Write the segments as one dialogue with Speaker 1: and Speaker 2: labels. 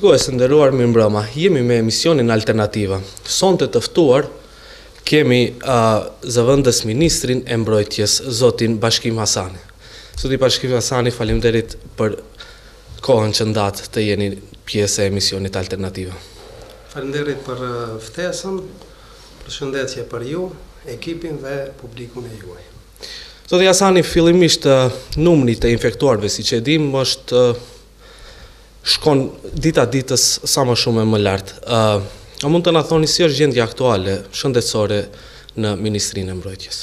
Speaker 1: Shikues të nderuar mirëmbrëma, jemi me emisionin Alternativa. Sonte të ftuar kemi zëvendës ministrin e mbrojtjes, zotin Bashkim Hasani. Zoti Bashkim Hasani, faleminderit për kohën që ndatë të jeni pjesë e emisionit Alternativa.
Speaker 2: Faleminderit për ftesën, përshëndetje për ju, ekipin dhe publikun e juaj.
Speaker 1: Zoti Hasani, fillimisht numri të infektuarve, siç e dim, është shkon dita ditës sa më shumë e më lartë. A mund të na thoni si është gjendja aktuale shëndetësore në Ministrinë e Mbrojtjes?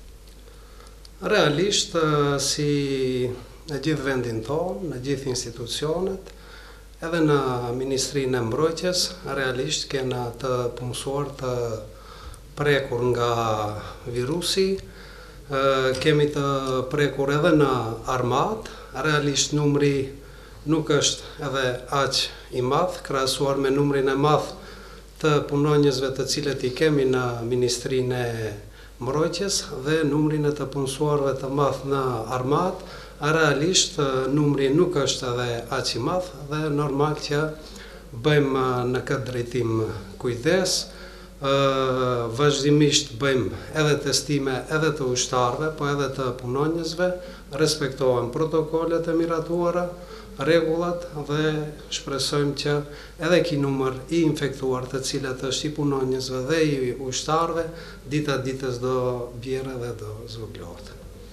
Speaker 2: Realisht, si në gjithë vendin tonë, në gjithë institucionet, edhe në Ministrinë e Mbrojtjes, realisht kena të punësuar të prekur nga virusi, kemi të prekur edhe në armat, realisht numri nuk është edhe aq i madh, krahasuar me numrin e madh të punonjësve të cilët i kemi në Ministrinë e Mbrojtjes dhe numrin e të punësuarve të madh në armat, realisht numri nuk është edhe aq i madh dhe normal që bëjmë në këtë drejtim kujdes, vazhdimisht bëjmë edhe testime edhe të ushtarëve, po edhe të punonjësve, respektohen protokollet e miratuara, rregullat dhe shpresojmë që edhe ky numër i infektuar të cilët është i punonjësve dhe i ushtarëve, dita ditës do bjerë dhe do zvoglohet.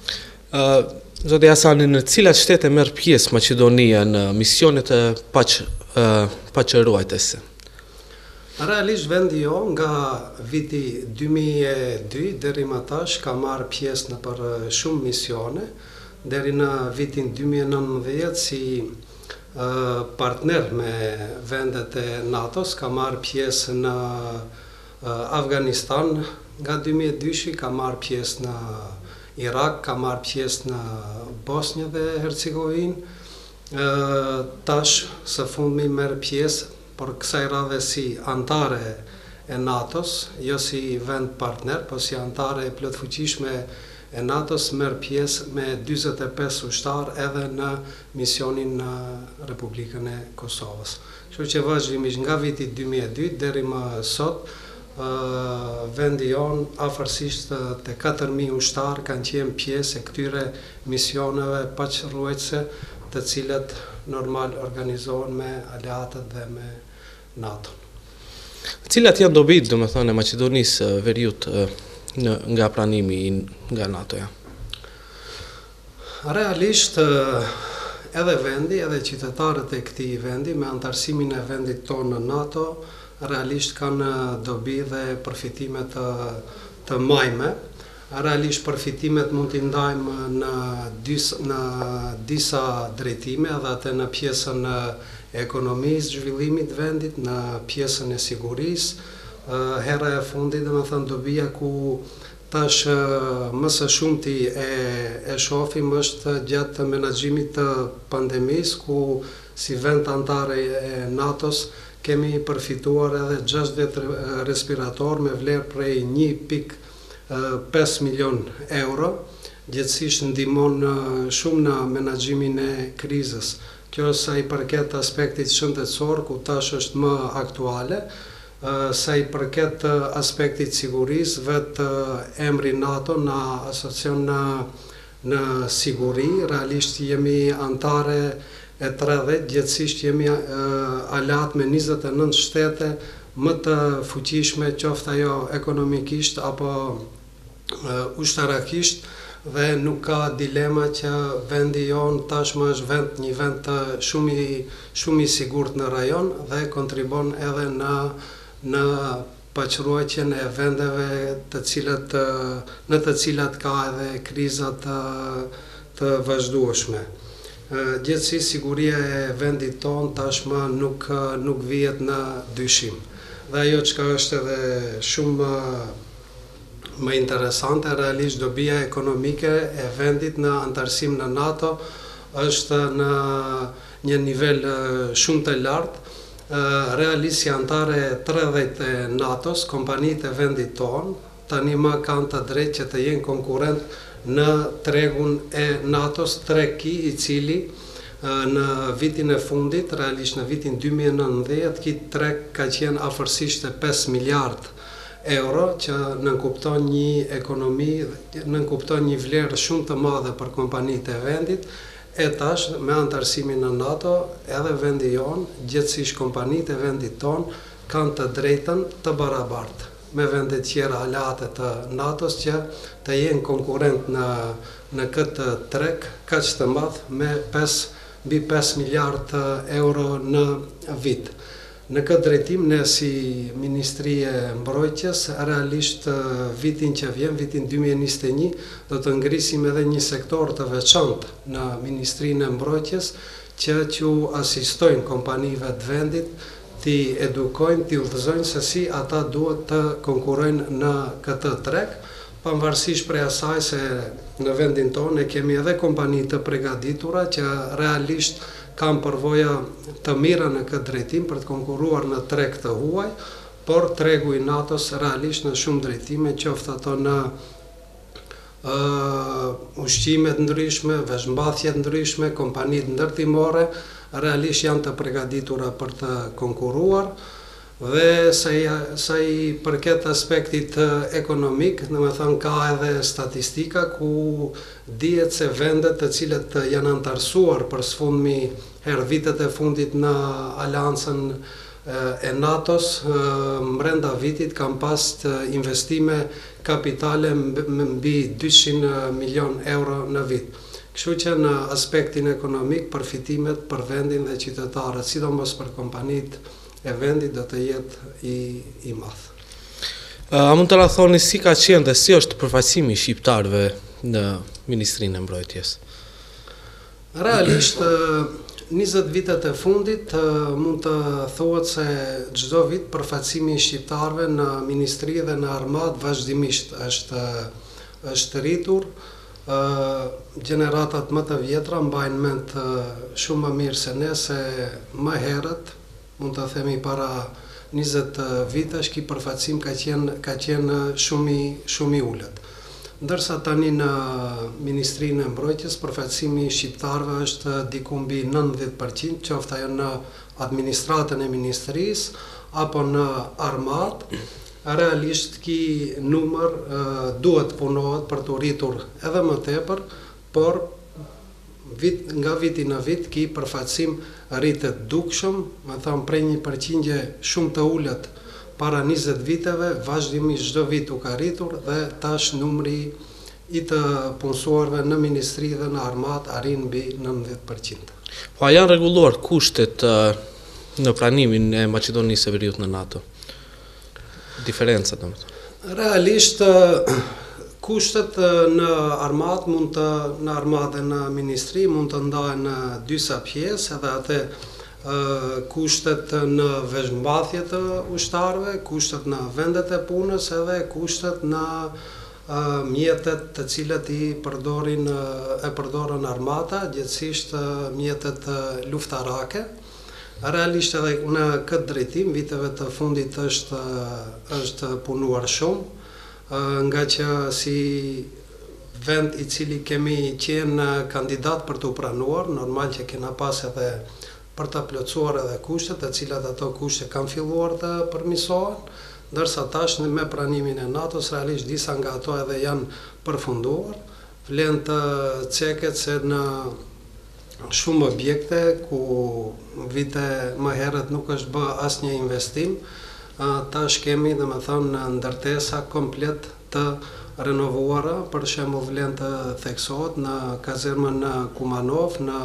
Speaker 1: Zoti Hasani, në cilat shtete merr pjesë Maqedonia në misionet e paqëruajtëse?
Speaker 2: Realisht vendi jo nga viti 2002 deri më tash ka marrë pjesë në për shumë misione, deri në vitin 2019 si partner me vendet e NATO-s, ka marrë pjesë në Afganistan, nga 2002 ka marrë pjesë në Irak, ka marrë pjesë në Bosnjë dhe Hercegovinë, tash së fundmi merr pjesë por kësaj radhe si antare e NATO-s, jo si vend partner, po si antare e plotfuqishme e NATO-s, merr pjesë me 45 ushtar edhe në misionin në Republikën e Kosovës. Kështu që vazhdimisht nga viti 2002 deri më sot, vendi jon afërsisht te 4000 ushtar kanë qenë pjesë e këtyre misioneve paqëruajtëse, të cilët normal organizohen me aleatët dhe me NATO.
Speaker 1: Cilat janë dobit, domethënë, e Maqedonisë Veriut nga pranimi nga NATO-ja?
Speaker 2: Realisht edhe vendi, edhe qytetarët e këtij vendi me antarësimin e vendit tonë në NATO, realisht kanë dobi dhe përfitime të majme. Realisht përfitimet mund t'i ndajmë në disa drejtime, edhe atë në pjesën e ekonomisë, zhvillimit vendit, në pjesën e sigurisë. Hera e fundit, domethënë dobia ku tash më së shumti e shohim është gjatë menaxhimit të pandemisë, ku si vend antare e NATO-s kemi përfituar edhe 60 respirator me vlerë prej 1,5 milion euro, gjithsesi ndihmon shumë në menaxhimin e krizës. Kjo sa i përket aspektit shëndetësor, ku tash është më aktuale, sa i përket aspektit sigurisë, vetë emri NATO na asocion në siguri, realisht jemi antare e 30, gjithsesi jemi aleat me 29 shtete më të fuqishme, qoftë ajo ekonomikisht apo ushtarakisht, dhe nuk ka dilema që vendi jon tashmë është një vend shumë i sigurt në rajon dhe kontribon edhe në paqëruajtjen e vendeve në të cilat ka edhe kriza të vazhdueshme. Gjithsesi siguria e vendit ton tashmë nuk vihet në dyshim. Dhe ajo çka është edhe shumë më interesante, realisht dobia ekonomike e vendit në antarësim në NATO është në një nivel shumë të lartë. Realisht si antare 30 e NATO-s, kompanitë e vendit tonë, tani më kanë të drejtë që të jenë konkurrent në tregun e NATO-s, treg i cili Në vitin e fundit, realisht në vitin 2019, ki treg ka qenë afërsisht e 5 miliard euro, që nënkupton një ekonomi, nënkupton një vlerë shumë të madhe për kompanitë e vendit, e tash me antarësimin në NATO, edhe vendi jonë, gjithësisht kompanitë e vendit tonë, kanë të drejtën të barabartë me vendet tjera aleate të NATO-s që të jenë konkurrent në këtë treg kaq të madh me mbi 5 miliard euro në vit. Në këtë drejtim, ne si Ministri e Mbrojtjes, realisht vitin që vjen, vitin 2021, do të ngrisim edhe një sektor të veçantë në Ministrinë e Mbrojtjes që asistojnë kompanive të vendit, ti edukojnë, ti udhëzojnë se si ata duhet të konkurrojnë në këtë treg, pavarësisht prej asaj se në vendin tonë kemi edhe kompani të përgatitura që realisht kanë përvoja të mira në këtë drejtim për të konkuruar në treg të huaj, por tregu i NATO-s realisht në shumë drejtime, qoftë ato në ushqimet ndryshme, veshmbathjet ndryshme, kompanitë ndërtimore, realisht janë të përgatitura për të konkuruar, dhe sa i përket aspektit ekonomik, domethënë ka edhe statistika ku dihet se vendet të cilët janë antarësuar për sfundmi herë vitet e fundit në aleancën e NATO-s, brenda vitit kanë pas investime kapitale mbi 200 milion euro në vit. Kështu që në aspektin ekonomik, përfitimet për vendin dhe qytetarët, sidomos për kompanitë e vendit, do të jetë i madh.
Speaker 1: A mund të na thoni si ka qenë dhe si është përfaqësimi i shqiptarëve në Ministrinë e Mbrojtjes?
Speaker 2: Realisht 20 vitet e fundit mund të thuhet se çdo vit përfaqësimi i shqiptarëve në ministri dhe në armatë vazhdimisht është rritur. Gjeneratat më të vjetra mbajnë mend shumë më mirë se ne se më herët, mund të themi para 20 vitesh, ky përfaqësim ka qenë shumë i ulët. Ndërsa tani në Ministrinë e Mbrojtjes përfaqësimi i shqiptarëve është diku mbi 90%, qoftë ajo në administratën e ministrisë apo në armatë. Realisht ky numër duhet punohet për të rritur edhe më tepër, por nga viti në vit ky përfaqësim rritet dukshëm, më thënë prej një përqindje shumë të ulët para 20 viteve, vazhdimisht çdo vit u ka rritur dhe tash numri i të punësuarve në ministri dhe në armatë arrin mbi 90%.
Speaker 1: Po a janë rregulluar kushtet në pranimin e Maqedonisë së Veriut në NATO? Diferenca, domethënë.
Speaker 2: Realisht kushtet në armatë në armatë dhe në ministri mund të ndahen në disa pjesë, edhe atë kushtet në veshmbathjet të ushtarëve, kushtet në vendet e punës, edhe kushtet në mjetet të cilët e përdorën armata, gjithsesi mjetet luftarake. Realisht edhe në këtë drejtim, viteve të fundit është punuar shumë, nga që si vend i cili kemi qenë kandidat për të pranuar, normal që kena pas edhe për të plotësuar edhe kushtet, të cilat ato kushte kanë filluar të përmirësohen, ndërsa tash me pranimin e NATO-s realisht disa nga ato edhe janë përfunduar. Vlen të ceket se në shumë objekte ku vite më herët nuk është bë asnjë investim, tash kemi domethënë ndërtesa komplet të renovuara, për shembull vlen të theksohet në kazermën në Kumanov, në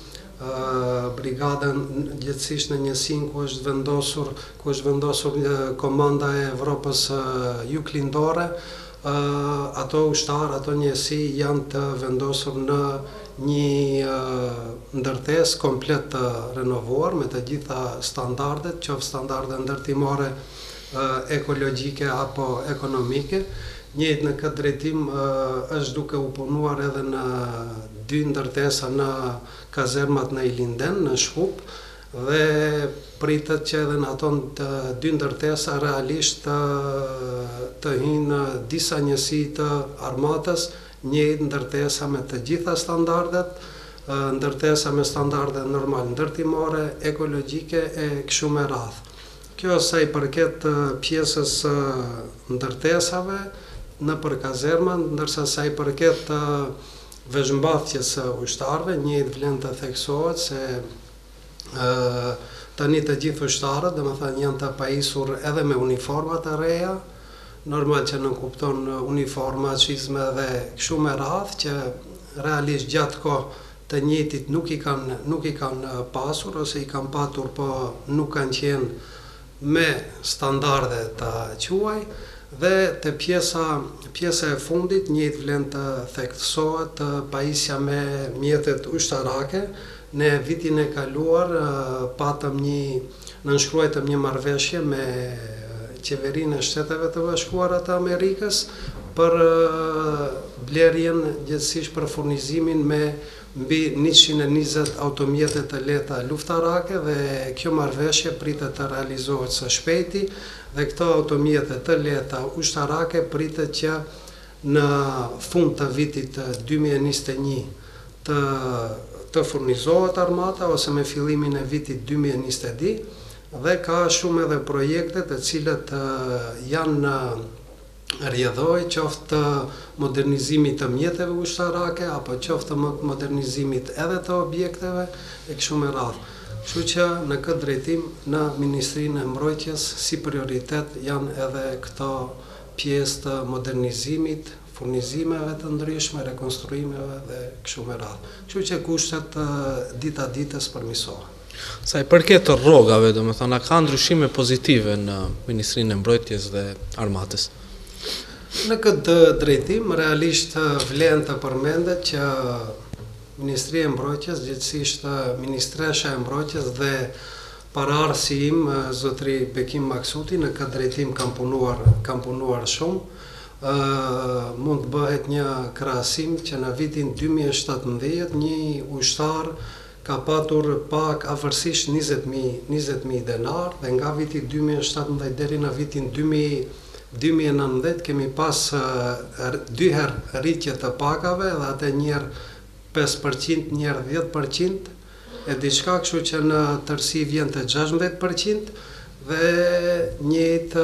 Speaker 2: brigadën gjithësisht në njësinë ku është vendosur komanda e Evropës Juglindore, ato ushtarë, ato njësi janë të vendosur në një ndërtesë komplet të renovuar me të gjitha standardet, qoftë standarde ndërtimore, ekologjike apo ekonomike. Njëjtë në këtë drejtim është duke u punuar edhe në 2 ndërtesa në kazermat në Ilinden, në Shkup, dhe pritet që edhe në ato 2 ndërtesa realisht të hyjnë disa njësi të armatës, njëjtë ndërtesa me të gjitha standardet, ndërtesa me standarde normal ndërtimore, ekologjike e kështu me radhë. Kjo sa i përket pjesës ndërtesave në për kazerma, ndërsa sa i përket veshmbathjes ushtarëve, njëjtë vlen të theksohet se tani të gjithë ushtarët, domethënë janë të pajisur edhe me uniforma të reja, normal që nuk kupton uniforma, çizme dhe kështu me radhë, që realisht gjatë kohë të njëjtit nuk i kanë pasur ose i kanë patur, po nuk kanë qenë me standarde të quaj, dhe të pjesa e fundit njëjtë vlen të theksohet pajisja me mjetet ushtarake. Ne vitin e kaluar nënshkruajtëm një marrëveshje me qeverinë e Shteteve të Bashkuara të Amerikës për blerjen gjithësisht për furnizimin me mbi 120 automjete të lehta luftarake, dhe kjo marrëveshje pritet të realizohet së shpejti, dhe këto automjete të lehta ushtarake pritet që në fund të vitit 2021 të furnizohet armata ose me fillimin e vitit 2022, dhe ka shumë edhe projekte të cilët janë në rjedhoj, qoftë të modernizimit të mjeteve ushtarake, apo qoftë të modernizimit edhe të objekteve, e kështu me radhë. Kështu që në këtë drejtim, në Ministrinë e Mbrojtjes, si prioritet janë edhe këto pjesë të modernizimit, furnizimeve të ndryshme, rekonstruimeve dhe kështu me radhë. Kështu që kushtet dita ditës përmirësohen.
Speaker 1: Sa i përket rrogave, domethënë, a ka ndryshime pozitive në Ministrinë e Mbrojtjes dhe Armatës?
Speaker 2: Në këtë drejtim, realisht vlen të përmendet që Ministria e Mbrojtjes, gjithësisht Ministresha e Mbrojtjes dhe paraardhësi im, zotri Bekim Maksuti, në këtë drejtim kam punuar shumë. Mund të bëhet një krahasim që në vitin 2017 një ushtar ka patur pak afërsisht 20.000 denar, dhe nga viti 2017 deri në vitin 2019 kemi pas 2 herë rritje të pakave, dhe atë njerë 5%, njerë 10%, e diçka, kështu që në tërësi vjen të 16%, dhe njëjtë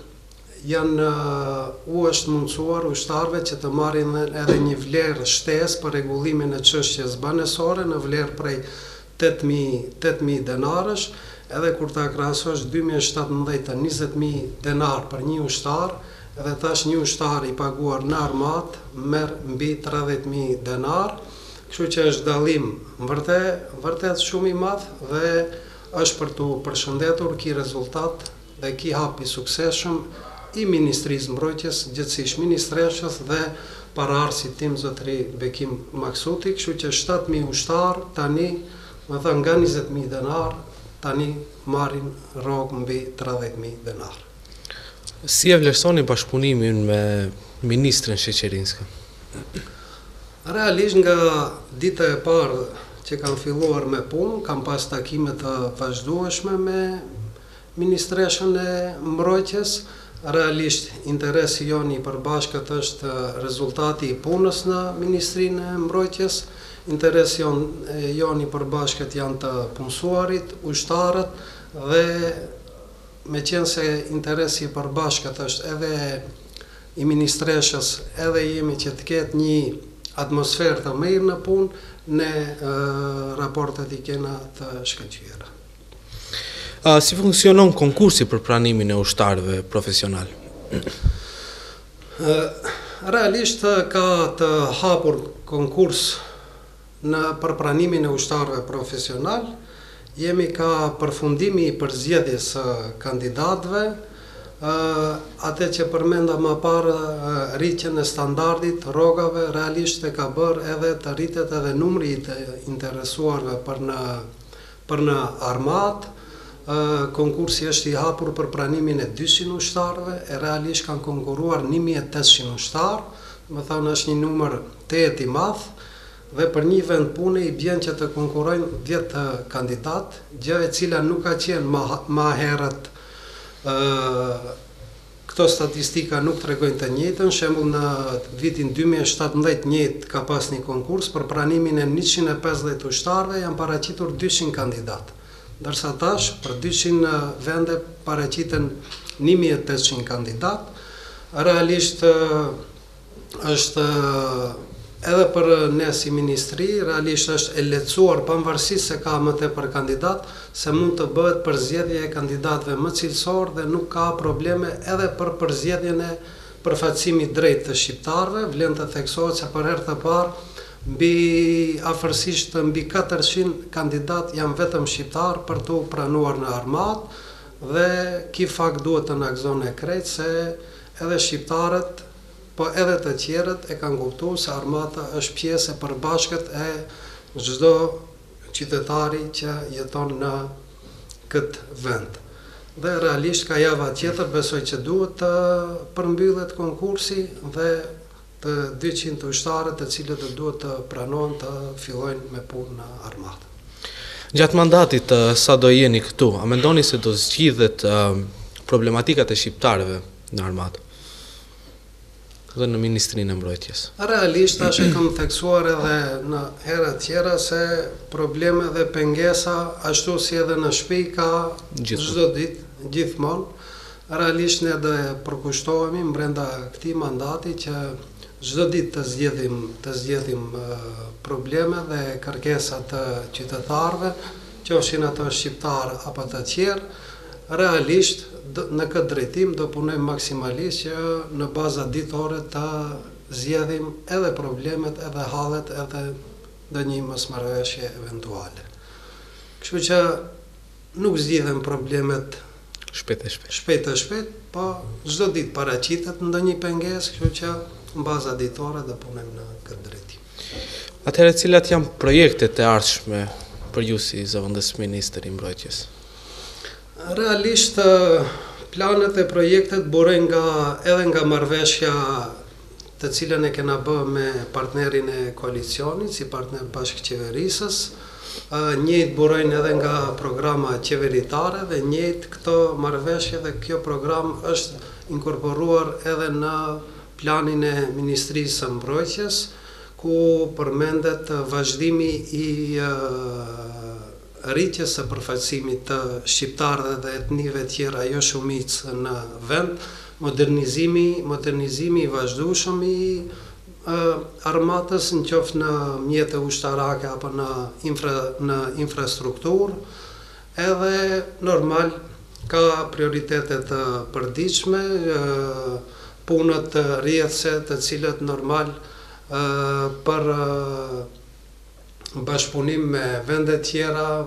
Speaker 2: është mundësuar ushtarëve që të marrin edhe një vlerë shtesë për rregullimin e çështjes banesore në vlerë prej 8.000 denarësh, edhe kur ta krahasosh 2017 të 20.000 denar për një ushtar, edhe tash një ushtar i paguar në armatë merr mbi 30.000 denar, kështu që është dallim vërtet shumë i madh, dhe është për tu përshëndetur ky rezultat dhe ky hap i suksesshëm i Ministrisë Mbrojtjes, gjithësisht Ministreshës dhe paraardhësit tim zotri Bekim Maksuti, kështu që 7.000 ushtar tani, më thënë nga 20.000 denar, tani marrin rrogë mbi 30.000 denar.
Speaker 1: Si e vlerësoni bashkëpunimin me Ministren Sheqerinska?
Speaker 2: Realisht nga dita e parë që kam filluar me punë, kam pas takime të vazhdueshme me Ministreshën e Mbrojtjes. Realisht interesi joni i përbashkët është rezultati i punës në Ministrinë e Mbrojtjes, interesi joni i përbashkët janë të punësuarit, ushtarët, dhe me qenë se interesi i përbashkët është edhe i Ministreshës, edhe jemi që të ketë një atmosferë të mirë në punë, ne raportet i kena të shkëlqyera.
Speaker 1: Si funksionon konkursi për pranimin e ushtarëve profesional?
Speaker 2: Realisht ka të hapur konkurs për pranimin e ushtarëve profesional. Jemi ka përfundimi i përzgjedhjes së kandidatëve, atë që përmenda më parë rritjen e standardit rrogave, realisht e ka bërë edhe të rritet edhe numri i të interesuarve për në armatë. Konkursi është i hapur për pranimin e 200 ushtarëve, e realisht kanë konkuruar 1.800 ushtarë, më thonë është një numër të i madh, dhe për një vend pune i bjen që të konkurojnë 10 kandidatë, gjë e cila nuk ka qenë ma herët Këto statistika nuk tregojnë të njëjtën, shembull në vitin 2017 njëjtë ka pas një konkurs për pranimin e 150 ushtarëve, janë paraqitur 200 kandidat. Ndërsa tash për 200 vende paraqiten 1800 kandidat. Realisht është edhe për ne si ministri, realisht është e lehtësuar pavarësisht se ka më tepër kandidat, se mund të bëhet përzgjedhje e kandidatëve më cilësor dhe nuk ka probleme edhe për përzgjedhjen e përfaqësimit drejt të shqiptarëve. Vlen të theksohet se për herë të parë afërsisht mbi 400 kandidat janë vetëm shqiptar për të pranuar në armatë dhe ky fakt duhet të na gëzon e krejt se edhe shqiptarët po edhe të tjerët e kanë kuptuar se armata është pjesë e përbashkët e çdo qytetari që jeton në këtë vend. Dhe realisht ka java tjetër, besoj që duhet të përmbyllet konkursi dhe të 200 ushtarët të cilët duhet të pranohen të fillojnë me punë në armatë.
Speaker 1: Gjatë mandatit sa do jeni këtu, a mendoni se do zgjidhet problematikat e shqiptarëve në armatë dhe në Ministrinë e Mbrojtjes?
Speaker 2: Realisht tash e kam theksuar edhe në hera tjera se probleme dhe pengesa ashtu si edhe në shtëpi ka çdo ditë, gjithmonë. Realisht ne do të përkushtohemi brenda këtij mandati që çdo ditë të zgjedhim probleme dhe kërkesa të qytetarëve, qofshin ato shqiptar apo të tjerë. Realisht në këtë drejtim do punojmë maksimalisht që në baza ditore të zgjedhim edhe problemet, edhe hallet, edhe ndonjë mosmarrëveshje eventuale. Kështu që nuk zgjidhen problemet shpejt e shpejt, po çdo ditë paraqitet ndonjë pengesë, kështu që në baza ditore do punojmë në këtë drejtim.
Speaker 1: Atëherë, cilat janë projektet e ardhshme për ju si zëvendës ministër i Mbrojtjes?
Speaker 2: Realisht, planet e projektet burojnë edhe nga marrëveshja të cilën e kena bë me partnerin e koalicionit, si partner bashkëqeverisës, njëjtë burojnë edhe nga programa qeveritare dhe njëjtë këto marrëveshje dhe kjo program është inkorporuar edhe në planin e Ministrisë së Mbrojtjes, ku përmendet vazhdimi i rritjes së përfaqësimit të shqiptarëve dhe etnive tjera jo shumicë në vend, modernizimi i vazhdueshëm i armatës, nëqoftë në mjete ushtarake apo në infrastrukturë, edhe normal ka prioritete të përditshme, punët rrjedhëse të cilët normal për bashkëpunim me vende tjera,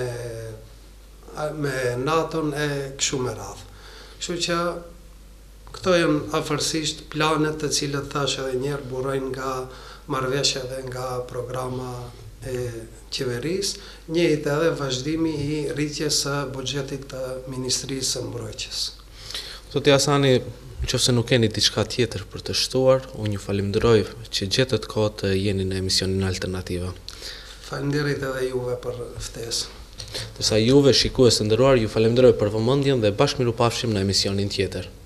Speaker 2: me NATO-n e kështu me radhë. Kështu që këto janë afërsisht planet të cilët thash edhe njerë burojnë nga marrëveshja dhe nga programa e qeverisë, njëjtë edhe vazhdimi i rritjes së buxhetit të Ministrisë së Mbrojtjes.
Speaker 1: Zoti Hasani, nëse nuk keni diçka tjetër për të shtuar, unë ju falenderoj që gjetët kohë të jeni në emisionin Alternativa.
Speaker 2: Faleminderit edhe juve për ftesën.
Speaker 1: Dërsa juve, shikues të nderuar, ju falenderoj për vëmendjen dhe bashkë mirupafshim në emisionin tjetër.